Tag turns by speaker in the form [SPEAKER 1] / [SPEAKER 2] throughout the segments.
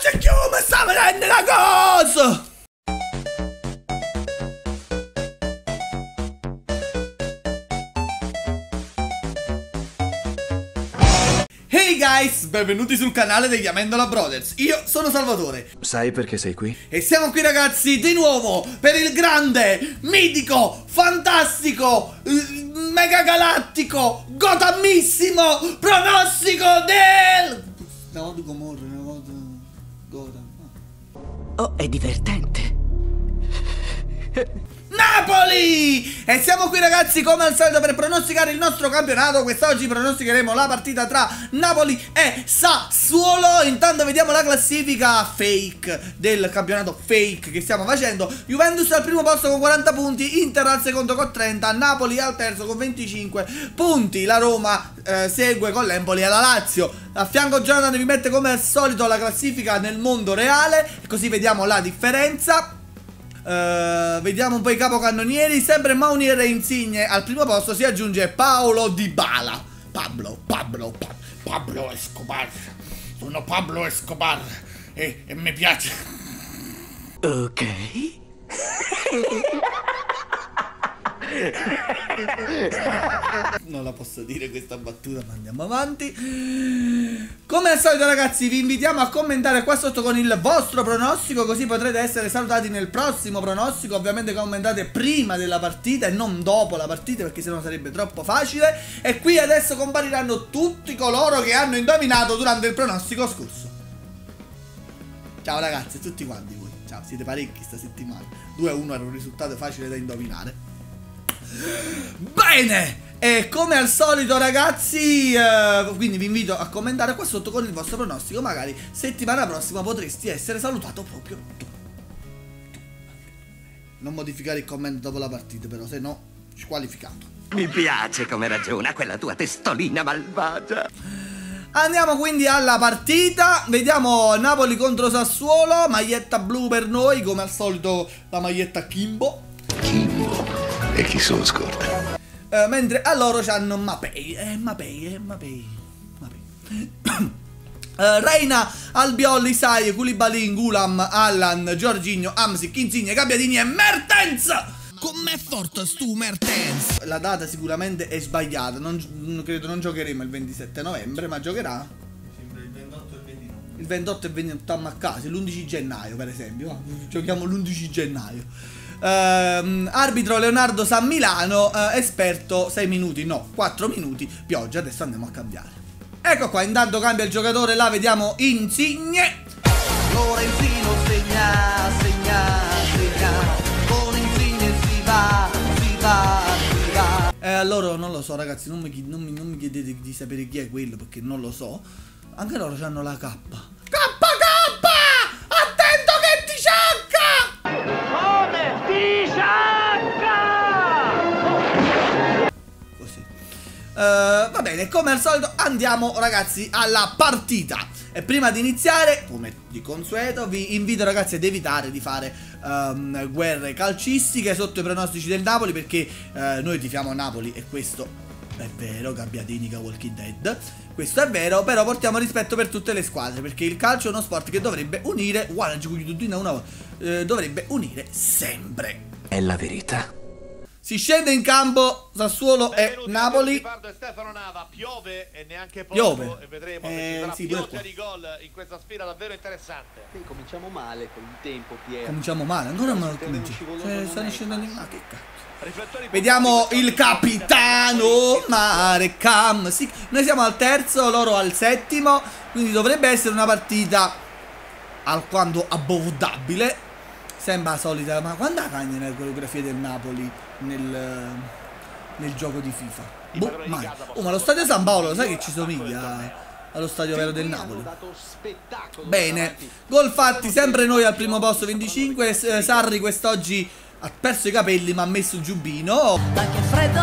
[SPEAKER 1] Ragazzi, come sta vedendo la cosa? Hey guys, benvenuti sul canale degli Amendola Brothers. Io sono Salvatore.
[SPEAKER 2] Sai perché sei qui?
[SPEAKER 1] E siamo qui ragazzi di nuovo per il grande, mitico, fantastico, mega galattico, gotamissimo pronostico del... No, di Gomorra, no, Gotham.
[SPEAKER 3] Oh, è divertente.
[SPEAKER 1] Napoli! E siamo qui ragazzi come al solito per pronosticare il nostro campionato. Quest'oggi pronosticheremo la partita tra Napoli e Sassuolo. Intanto vediamo la classifica fake del campionato fake che stiamo facendo. Juventus al primo posto con 40 punti, Inter al secondo con 30, Napoli al terzo con 25 punti. La Roma segue con l'Empoli e la Lazio. A fianco Jonathan vi mette come al solito la classifica nel mondo reale, così vediamo la differenza. Vediamo un po' i capocannonieri. Sempre Maunier e Insigne. Al primo posto si aggiunge Paolo Dybala. Pablo Escobar. Sono Pablo Escobar e mi piace.
[SPEAKER 3] Ok.
[SPEAKER 1] Non la posso dire questa battuta, ma andiamo avanti. Come al solito ragazzi vi invitiamo a commentare qua sotto con il vostro pronostico, così potrete essere salutati nel prossimo pronostico. Ovviamente commentate prima della partita e non dopo la partita, perché sennò sarebbe troppo facile. E qui adesso compariranno tutti coloro che hanno indovinato durante il pronostico scorso. Ciao ragazzi, tutti quanti voi. Ciao, siete parecchi sta settimana. 2-1 era un risultato facile da indovinare. Bene! E come al solito ragazzi, quindi vi invito a commentare qua sotto con il vostro pronostico. Magari settimana prossima potresti essere salutato proprio tu. Non modificare il commento dopo la partita però, se no squalificato.
[SPEAKER 3] Mi piace come ragiona quella tua testolina malvagia.
[SPEAKER 1] Andiamo quindi alla partita. Vediamo Napoli contro Sassuolo. Maglietta blu per noi, come al solito la maglietta Kimbo.
[SPEAKER 2] E chi se lo scorda?
[SPEAKER 1] Mentre a loro c'hanno Mapei. Reina, Albiol, Isai, Koulibaly, Gulam, Allan, Jorginho, Hamsik, Insigne, Gabbiadini e Mertens. Com'è forte stu Mertens? La data sicuramente è sbagliata. Credo non giocheremo il 27 novembre, ma giocherà
[SPEAKER 4] il 28 e il 29.
[SPEAKER 1] il 28 e 29 a casa, l'11 gennaio per esempio. Giochiamo l'11 gennaio. Arbitro Leonardo San Milano. Esperto 6 minuti, no 4 minuti. Pioggia, adesso andiamo a cambiare. Ecco qua, intanto cambia il giocatore. Là vediamo Insigne.
[SPEAKER 5] Lorenzino segna. Con Insigne si va.
[SPEAKER 1] Allora non lo so ragazzi, non mi chiedete di sapere chi è quello, perché non lo so. Anche loro hanno la K. Attento che ti sciacca!
[SPEAKER 5] Come ti sciacca!
[SPEAKER 1] Così. Va bene, come al solito andiamo ragazzi alla partita. E prima di iniziare, come di consueto, vi invito ragazzi ad evitare di fare guerre calcistiche sotto i pronostici del Napoli, perché noi tifiamo Napoli e questo è vero. Gabbiadini che Walking Dead. Questo è vero, però portiamo rispetto per tutte le squadre, perché il calcio è uno sport che dovrebbe unire. Dovrebbe unire sempre.
[SPEAKER 2] È la verità.
[SPEAKER 1] Si scende in campo Sassuolo e Napoli.
[SPEAKER 4] Stefano Nava, piove e neanche poco.
[SPEAKER 1] Piove.
[SPEAKER 4] E vedremo se ci sarà
[SPEAKER 1] sì,
[SPEAKER 4] pioggia di gol in questa sfida davvero interessante.
[SPEAKER 6] Cominciamo male con il tempo, Piero.
[SPEAKER 1] Cominciamo male, ancora non cominciamo. Sta scendendo in mano, che cazzo.
[SPEAKER 4] Riflettori.
[SPEAKER 1] Vediamo il capitano Marecam. Sì, noi siamo al terzo, loro al settimo, quindi dovrebbe essere una partita alquanto abbordabile. Sembra solita, ma quando cagna nelle coreografie del Napoli nel gioco di FIFA? Boh, mai. Oh, ma lo stadio San Paolo, lo sai che ci somiglia allo stadio vero del Napoli? Bene, gol fatti sempre noi al primo posto, 25. Sarri quest'oggi ha perso i capelli ma ha messo il giubbino.
[SPEAKER 5] Ma che freddo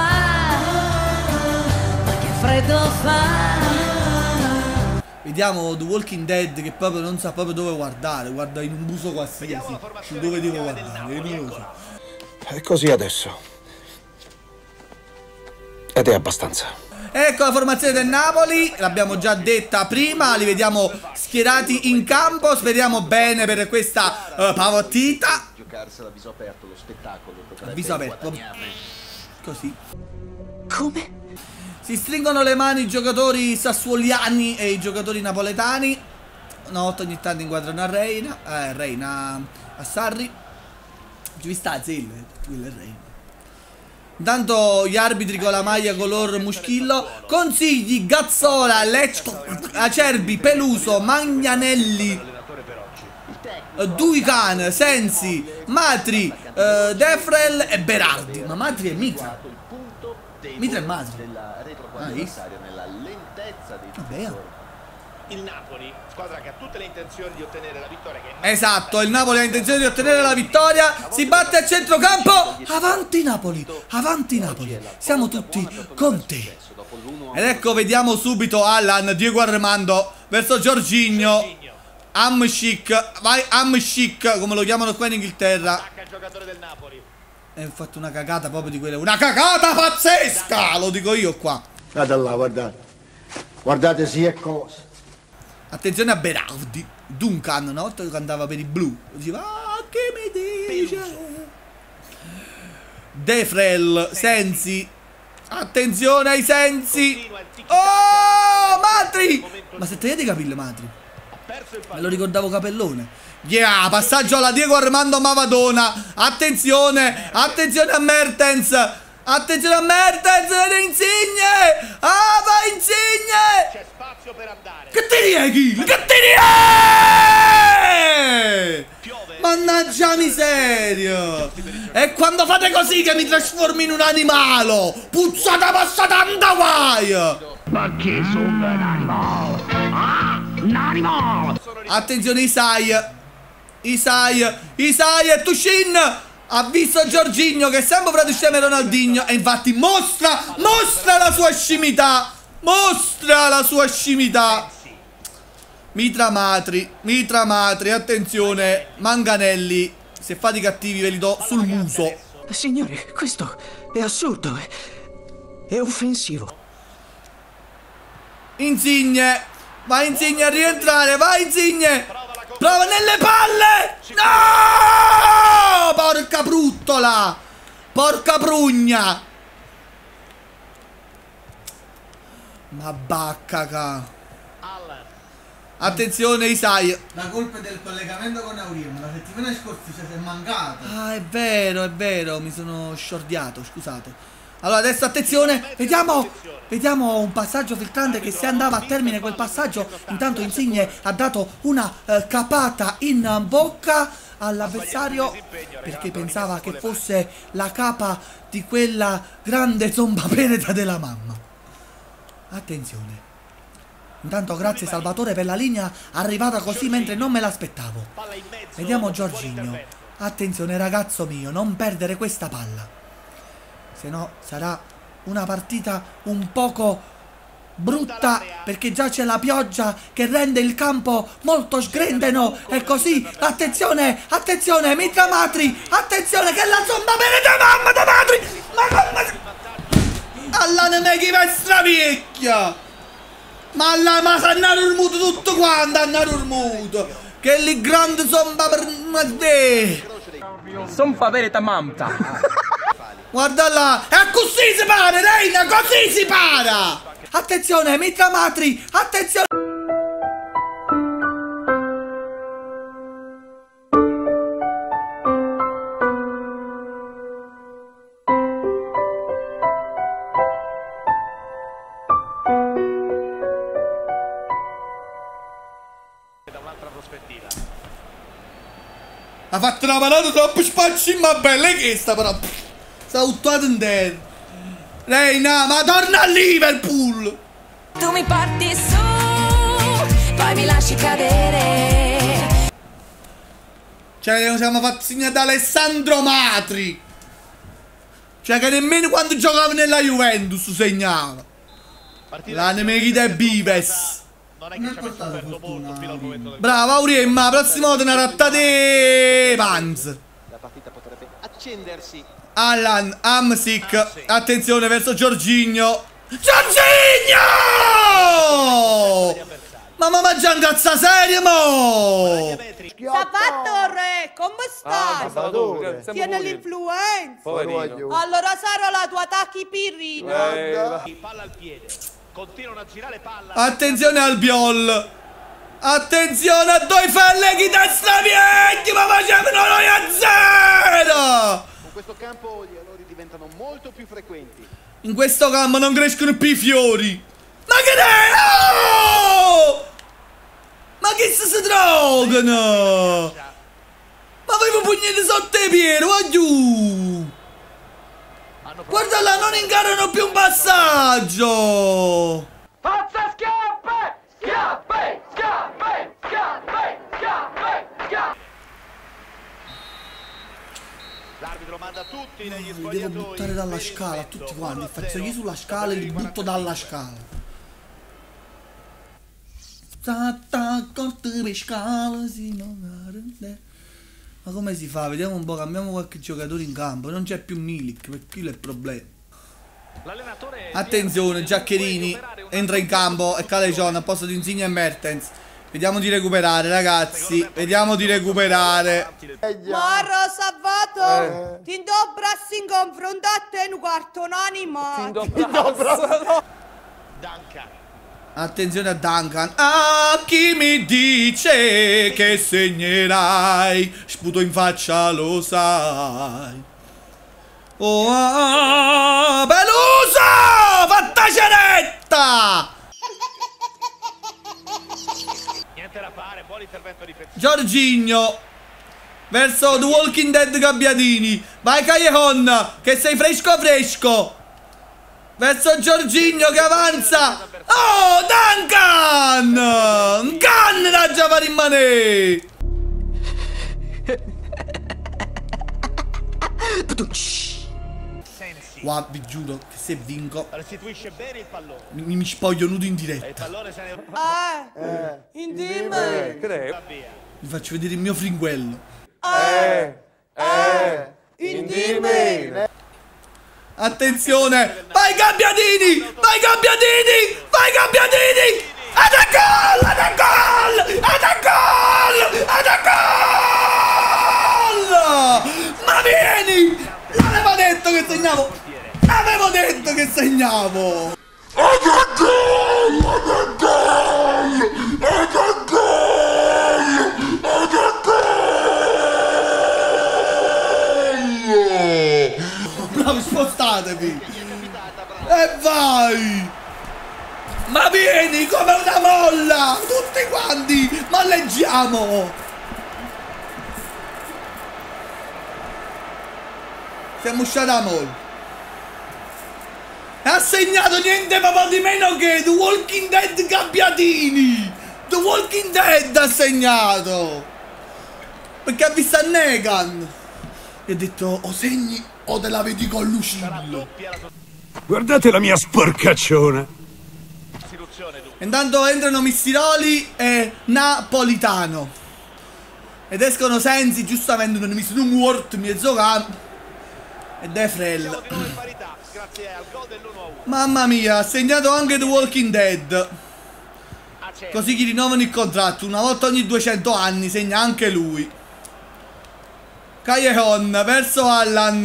[SPEAKER 5] fa.
[SPEAKER 1] Vediamo The Walking Dead che proprio non sa proprio dove guardare. Guarda in un buco qualsiasi. Su dove devo guardare, io non lo so.
[SPEAKER 2] È così adesso. Ed è abbastanza.
[SPEAKER 1] Ecco la formazione del Napoli, l'abbiamo già detta prima, li vediamo schierati in campo, speriamo bene per questa partita.
[SPEAKER 6] Giocarsela a viso aperto, lo spettacolo potrebbe
[SPEAKER 1] A viso aperto.
[SPEAKER 6] guadagnarne.
[SPEAKER 1] Così.
[SPEAKER 5] Come?
[SPEAKER 1] Si stringono le mani i giocatori sassuoliani e i giocatori napoletani. Una volta ogni tanto inquadrano a Reina a Sarri. Ci sta Zil, quello è Reina. Intanto gli arbitri con la maglia color muschillo. Consigli, Gazzola, Lecco, Acerbi, Peluso, Magnanelli, Duican, Sensi, Matri, Defrel e Berardi. Ma Matri è Mitra. Mitra e Matri.
[SPEAKER 6] Nella lentezza dei
[SPEAKER 1] Vabbè.
[SPEAKER 4] Il Napoli, squadra che ha tutte le intenzioni di ottenere la vittoria.
[SPEAKER 1] Esatto, il Napoli ha intenzione di ottenere la vittoria. Si batte a centrocampo. Avanti Napoli, avanti Napoli. Siamo tutti con te. Ed ecco, vediamo subito Allan, Diego Armando verso Jorginho. Hamsik, vai Hamsik, come lo chiamano qua in Inghilterra.
[SPEAKER 4] Attacca il giocatore del Napoli.
[SPEAKER 1] E ho fatto una cagata proprio di quelle. Una cagata pazzesca, lo dico io qua.
[SPEAKER 7] Guardate là, guardate. Guardate sì è cosa.
[SPEAKER 1] Attenzione a Berardi. Duncan, una volta che andava per i blu, diceva, ah, che mi dice? Defrel, Sensi. Attenzione ai Sensi. Oh, Matri. Ma se tagliate i capelli, Matri. Me lo ricordavo capellone. Yeah, passaggio alla Diego Armando Mavadona. Attenzione, attenzione a Mertens. Attenzione a Mertens, Insigne. Ah, va Insigne.
[SPEAKER 4] C'è spazio per andare.
[SPEAKER 1] Che ti rieghi? Che ti rieghi? Mannaggia miseria. E quando fate così che mi trasformi in un animale. Puzzata passata anda guai.
[SPEAKER 8] Ma che sono un animale? Ah, un animale!
[SPEAKER 1] Attenzione Isai e Tushin. Ha visto Jorginho che è sempre Fratusceme Ronaldinho. E infatti mostra la sua scimità. Mostra la sua scimità. Mitra Matri, attenzione. Manganelli. Se fate i cattivi ve li do sul muso.
[SPEAKER 8] Signore, questo è assurdo. È offensivo.
[SPEAKER 1] Insigne. Vai Insigne a rientrare. Vai Insigne. Prova nelle palle. No! Porca bruttola. Porca prugna. Ma baccaca. Attenzione Isai.
[SPEAKER 9] La colpa è del collegamento con Auriemma. La settimana scorsa ci è mancata.
[SPEAKER 1] Ah, è vero, mi sono sciordiato, scusate. Allora adesso attenzione, vediamo un passaggio filtrante che se andava a termine quel passaggio. Intanto Insigne ha dato una capata in bocca all'avversario perché pensava che fosse la capa di quella grande zomba penetra della mamma. Attenzione. Intanto grazie Salvatore per la linea arrivata così mentre non me l'aspettavo. Vediamo Jorginho. Attenzione ragazzo mio, non perdere questa palla. Se no sarà una partita un poco brutta perché già c'è la pioggia che rende il campo molto sgrendeno. E così, attenzione, Mitra Matri. Attenzione che la zomba penetra mamma da Matri. Ma alla nemeghi vestra vecchia. Ma alla ma sanno urmuto tutto quanto, hanno urmuto. Che lì grande zomba per me.
[SPEAKER 10] Son favere ta mamta.
[SPEAKER 1] Guarda là. E così si para, Reina, così si para. Attenzione, Mitra Matri. Attenzione. Ha fatto una parata troppo spacci, ma bella che sta però. Sta buttato in terra. Reina, ma torna a Liverpool.
[SPEAKER 11] Tu mi porti su, poi mi lasci cadere.
[SPEAKER 1] Cioè, ci siamo fatti segnare da Alessandro Matri. Cioè, che nemmeno quando giocava nella Juventus segnava. L'anime chi è Bives.
[SPEAKER 4] Non è che ci ha messo aperto molto fino al momento del
[SPEAKER 1] Brava Auriemma, prossima volta una rattate Vans.
[SPEAKER 6] La partita potrebbe accendersi.
[SPEAKER 1] Allan, Hamsik, attenzione verso Jorginho. Jorginho! Ma già incazza serio, mo!
[SPEAKER 12] Salvatore, come stai? Tiene l'influenza. Allora sarò la tua tachipirina.
[SPEAKER 4] Palla al piede. Continuano a girare palla.
[SPEAKER 1] Attenzione al Biol. Attenzione a due felleghi destra vecchi, ma facevano noi a zero!
[SPEAKER 6] Con questo campo gli errori diventano molto più frequenti.
[SPEAKER 1] In questo campo non crescono più i fiori. Ma che ne? Oh! Ma che si drogano? Ma avevo pugnete sotto i piedi, va giù! Guarda là, non incarano più un passaggio!
[SPEAKER 5] Forza schiappe! Schiappe! Schiappe! Schiappe! Schiappe! Schiappe!
[SPEAKER 4] L'arbitro manda tutti negli
[SPEAKER 1] Li
[SPEAKER 4] spogliatoi.
[SPEAKER 1] devo buttare dalla scala tutti quanti. Faccio io sulla scala e li butto dalla scala. Stata corte per scala, si non. Ma come si fa? Vediamo un po', cambiamo qualche giocatore in campo. Non c'è più Milik, perché quello è il problema. Attenzione, Giaccherini entra in campo e Calecion a posto di Insigne e Mertens. Vediamo di recuperare, ragazzi. Vediamo di recuperare.
[SPEAKER 12] Marro Salvato, ti indobrassi in confronto a te un quarto un'anima.
[SPEAKER 4] Duncan.
[SPEAKER 1] Attenzione a Duncan. Ah, chi mi dice che segnerai? Sputo in faccia, lo sai. Oh, Peluso! Fatta ceretta!
[SPEAKER 4] Niente da fare, buon intervento difensivo.
[SPEAKER 1] Jorginho verso The Walking Dead Gabbiadini. Vai Callejon, che sei fresco fresco. Verso Jorginho che avanza. Oh, Duncan! Gun da già fare rimanere. Guarda, vi giuro che se vinco
[SPEAKER 4] restituisce bene il pallone.
[SPEAKER 1] mi spoglio nudo in diretta.
[SPEAKER 4] Il pallone se ne
[SPEAKER 12] Indime.
[SPEAKER 1] Vi faccio vedere il mio fringuello.
[SPEAKER 12] Indime.
[SPEAKER 1] Attenzione! Vai Gabbiadini! Vai Gabbiadini! Vai Gabbiadini! Ed è gol! Ed è gol! Ed è gol! Ed è gol! Ma vieni! L'avevo detto che segnavo! Avevo detto che segnavo! Ed è gol! Ed è gol! Ed è gol! Ed è gol! Bravi, spostatevi! E vai! Ma vieni come una molla! Tutti quanti! Malleggiamo! Siamo usciti a mall. Ha segnato niente proprio di meno che The Walking Dead Gabbiadini! The Walking Dead ha segnato! Perché ha visto a Negan! E ha detto, o segni o te la vedi con Lucillo.
[SPEAKER 13] Guardate la mia sporcacciona.
[SPEAKER 1] Intanto entrano Mistiroli e Napolitano. Ed escono Sensi, giustamente non mi sono muerto mezzo campo. E De Frel. Mamma mia, ha segnato anche The Walking Dead. Così gli rinnovano il contratto. Una volta ogni 200 anni segna anche lui. Callejon verso Allan.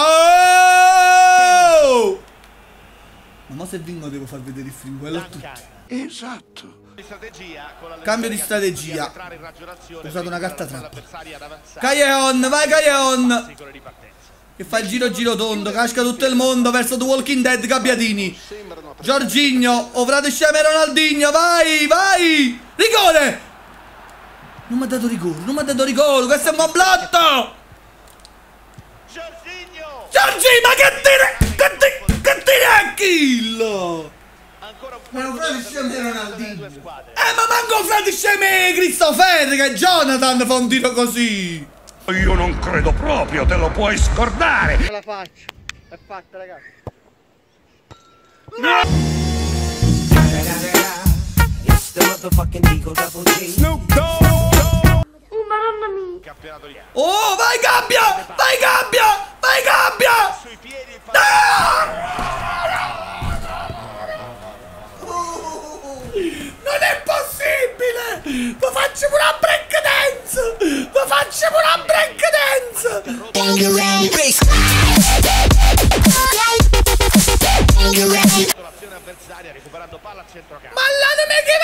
[SPEAKER 1] Oh! Ma se vinco devo far vedere il fringuello a tutti.
[SPEAKER 13] Esatto.
[SPEAKER 1] Cambio di strategia. Ho usato una carta trappola. Callejon, vai Callejon! Che fa il giro tondo, casca tutto il mondo verso The Walking Dead Gabbiadini. Jorginho, Ovrate sceme Ronaldinho, vai, vai! Rigore! Non mi ha dato rigore, non mi ha dato rigore, questo è un blotto! Jorginho, ma che tiri a kill!
[SPEAKER 9] Ma Ovrate sceme Ronaldinho.
[SPEAKER 1] Ma manco Ovrate sceme Christopher, che Jonathan fa un tiro così!
[SPEAKER 13] Io non credo proprio, te lo puoi scordare.
[SPEAKER 6] Ce la faccio. È fatta, ragazzi.
[SPEAKER 13] No!
[SPEAKER 5] Madonna mia.
[SPEAKER 1] Oh, vai Gabbia! Vai Gabbia! Vai Gabbia! possibile! Ma faccio pure una break dance! Ma faccio pure una break dance!
[SPEAKER 4] L'azione avversaria recuperando palla a centrocampo.
[SPEAKER 1] Ma latemi che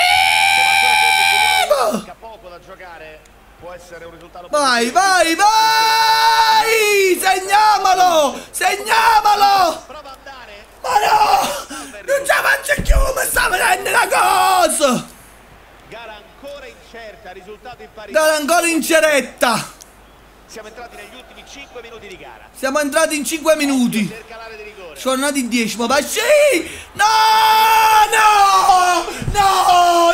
[SPEAKER 1] va vivo!
[SPEAKER 4] Manca poco da giocare. Può essere un risultato.
[SPEAKER 1] Vai, vai, vai! Segniamolo! Segniamolo! Ma no! Non ce la faccio più! Mi sta venendo una cosa!
[SPEAKER 4] Gara ancora incerta, risultato in parità.
[SPEAKER 1] Gara ancora incerta!
[SPEAKER 4] Siamo entrati negli ultimi 5 minuti di gara.
[SPEAKER 1] Siamo entrati in 5 minuti. Sono andati in 10, ma sì! No! No! No!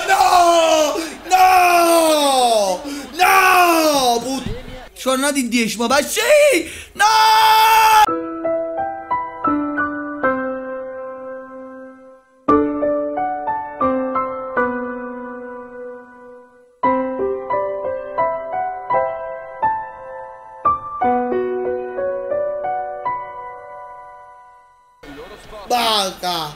[SPEAKER 1] No! No! No! Sono andati in 10, ma sì! No! Basta!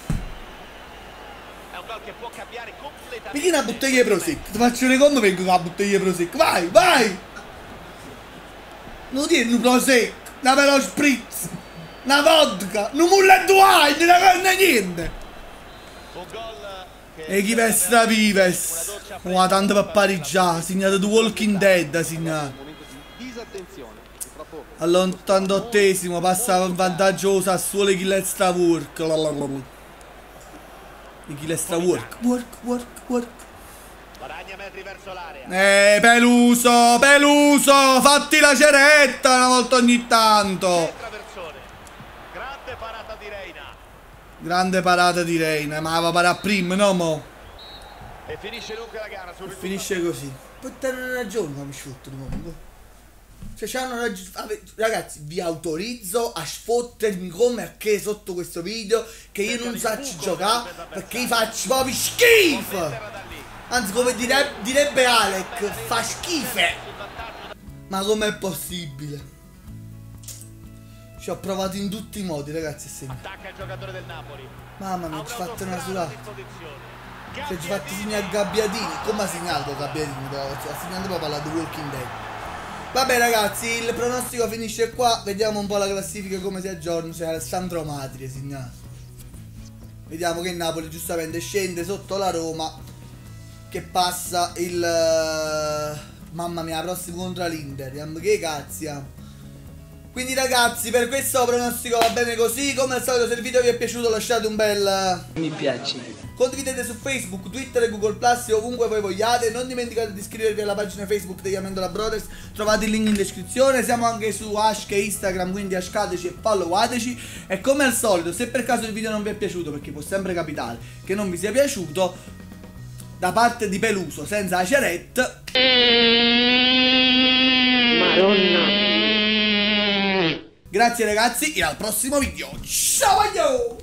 [SPEAKER 4] È un gol che può cambiare completamente.
[SPEAKER 1] Mi tieni una bottiglia di prosecco. Ti faccio un secondo, vengo con la bottiglia di prosecco. Vai, vai! Non tieni un prosecco, una vero spritz, una vodka, un mullet wine, una niente.
[SPEAKER 4] Un gol che
[SPEAKER 1] E chi vestra vives? Oh, tanto per pareggiare, segnato The Walking Dead, segnato.
[SPEAKER 6] Disattenzione.
[SPEAKER 1] All'88esimo passava in vantaggio Sassuolo e chi l'extra work. E chi l'extra work. Work.
[SPEAKER 4] guadagna metri verso l'area.
[SPEAKER 1] Peluso, Peluso, fatti la ceretta una volta ogni tanto.
[SPEAKER 4] Grande parata di Reina.
[SPEAKER 1] Grande parata di Reina, ma va parare prima, no mo?
[SPEAKER 4] E finisce dunque la gara sul
[SPEAKER 1] Finisce così. Poi hanno ragione, ma mi sfottono comunque. Cioè c'hanno ragione. Ragazzi, vi autorizzo a sfottermi come che sotto questo video, che io non saccio giocare, perché io faccio proprio schifo. Anzi, come direbbe Alec, fa schifo. Ma com'è possibile? Ci ho provato in tutti i modi, ragazzi,
[SPEAKER 4] attacca il giocatore del Napoli.
[SPEAKER 1] Mamma mia, ci ho fatto una sulata. Cioè, ci ho fatto segnare Gabbiadini. Come ha segnato Gabbiadini? Ha segnato proprio alla The Walking Dead. Vabbè ragazzi, il pronostico finisce qua. Vediamo un po' la classifica come si aggiorna. C'è Alessandro Matri segnato. Vediamo che il Napoli giustamente scende sotto la Roma, che passa il... mamma mia, prossimo contro l'Inter. Che cazzo. Quindi ragazzi, per questo pronostico va bene così. Come al solito, se il video vi è piaciuto lasciate un bel
[SPEAKER 10] mi piace.
[SPEAKER 1] Condividete su Facebook, Twitter e Google Plus e ovunque voi vogliate. Non dimenticate di iscrivervi alla pagina Facebook degli Amendola Brothers. Trovate il link in descrizione. Siamo anche su Ash e Instagram, quindi ashcateci e followateci. E come al solito, se per caso il video non vi è piaciuto, perché può sempre capitare che non vi sia piaciuto, da parte di Peluso senza acerette, Maronna. Grazie ragazzi e al prossimo video. Ciao!